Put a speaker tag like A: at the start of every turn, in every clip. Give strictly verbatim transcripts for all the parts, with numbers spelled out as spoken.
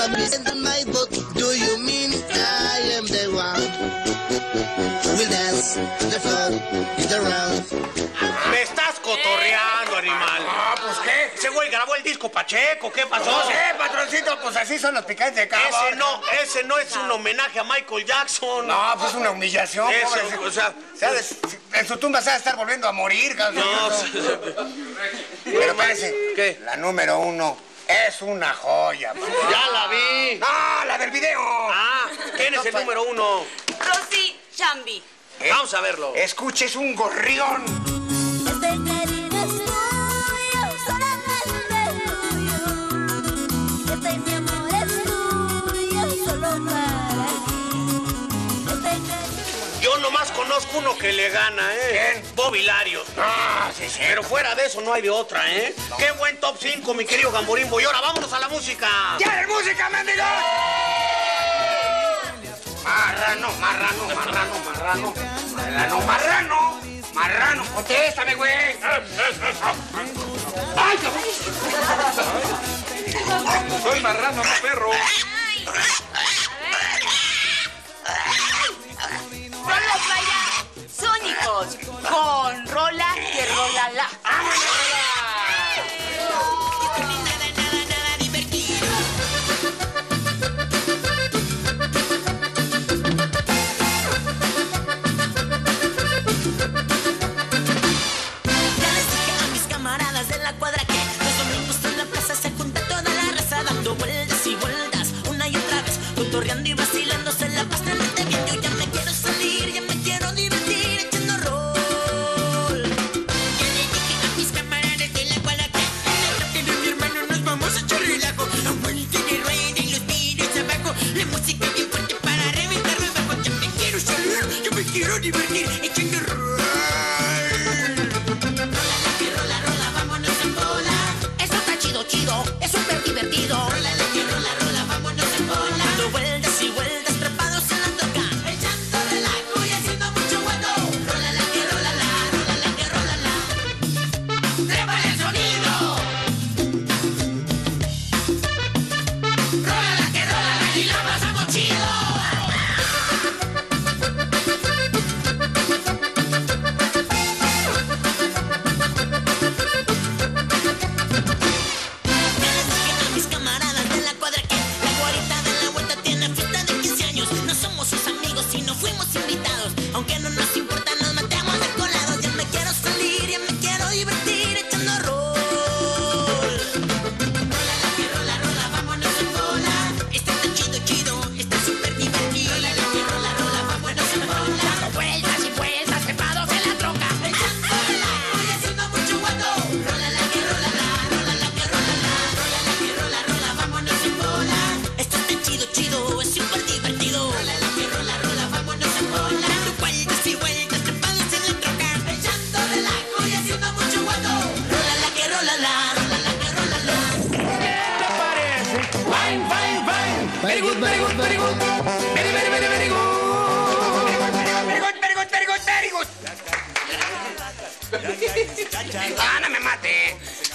A: Send my boat. Do you mean I am the one who will dance the floor in the round?
B: Me estás cotorreando, animal.
C: Ah, pues ¿qué?
B: Ese güey grabó el disco Pacheco, ¿qué pasó?
C: No sé, patroncito, pues así son los picantes de cabo.
B: Ese no, ese no es un homenaje a Michael Jackson.
C: No, pues una humillación.
B: Eso,
C: pobre.
B: o sea...
C: Se ha de- en su tumba se va a estar volviendo a morir, cabrón.
B: No,
C: Pero parece
B: ¿Qué?
C: la número uno es una joya, man.
B: ya la vi.
C: No, la del video.
B: Ah, ¿quién es el número uno?
D: Rosy Chambi.
C: ¿Eh?
B: Vamos a verlo.
C: Escuche, es un gorrión.
E: Este cariño es tuyo, solamente es tuyo. Este mi amor es tuyo, solo para ti. Este cariño...
B: Yo nomás conozco uno que le gana, ¿eh?
C: ¿Quién?
B: Bobby Larios.
C: Ah, sí, sí.
B: Pero fuera de eso no hay de otra, ¿eh? Qué buen top cinco, mi querido Gamborimbo. Y ahora vámonos a la música.
C: ¡Ya es música, mendigo! Marrano, marrano, marrano, marrano. Marrano, marrano. Marrano, contéstame, güey. ¡Ay,
F: Soy marrano, no perro.
D: Son los Vaya Sónicos con Rola que Rola La.
E: Ya les dije a mis camaradas de la cuadra que los domingos en la plaza se junta toda la raza dando vueltas y vueltas una y otra vez, cotorreando y vacilando, se la pasan de bien. Yo ya me quiero salir, ya me quiero divertir echando rol. Ya les dije a mis camaradas de la cuadra que en el rap de mi hermano nos vamos a echar relajo. A vuelta de rueda y los vidrios abajo, la música bien fuerte para reventarme abajo. Ya me quiero salir, ya me quiero divertir echando rol. Esto está chido, chido, es súper divertido. Rola la que rola, rola, vámonos en bola. Dando vueltas y vueltas, trepados en la troca, echando relajo y haciendo mucho bueno. Rola la que rola, la, rola la que rola, la. ¡Trépale el sonido! Rola la que rola, la y la pasamos chido. Ya les dije a mis camaradas de la cuadra que la guarita de la vuelta tiene fiesta de quince años. No somos sus amigos y no fuimos invitados. Aunque no nos importa, nos matamos de colados. Ya me quiero salir, ya me quiero divertir echando rol. Rola la que rola, rola, vámonos en bola. Este está chido, chido, está súper divertido. Rola la que rola, rola, vámonos en bola. Dando vueltas y vueltas, trepados en la troca, echando relajo y haciendo mucho guato. Rola la que rola, la, rola la que rola, la. Rola la que rola, rola, vámonos en bola. Esto está chido, chido, es súper divertido. Rola la que rola, rola, vámonos en bola. Dando vueltas y vueltas, trepados en la troca, echando relajo y haciendo mucho guato. Rola la que rola, la, rola la que rola, la.
C: Fine, fine, fine.
A: Very good, very good, very good.
C: Very, very, very, very good. Very good, very good, very good, very good. Ah, no me mate.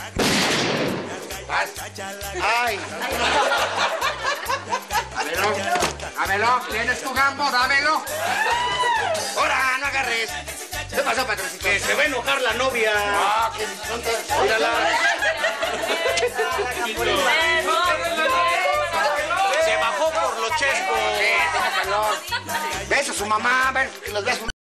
C: Vas. Ay. Dámelo, dámelo. ¿Tienes tu gambo? Dámelo. Ahora, no agarres. ¿Qué pasó, patroncito?
B: Que se va a enojar la novia.
C: Ah, que ¿dónde?
B: Mírala. Se bajó por los chescos.
C: Sí, tenga calor. Beso a su mamá, ven, que los besos.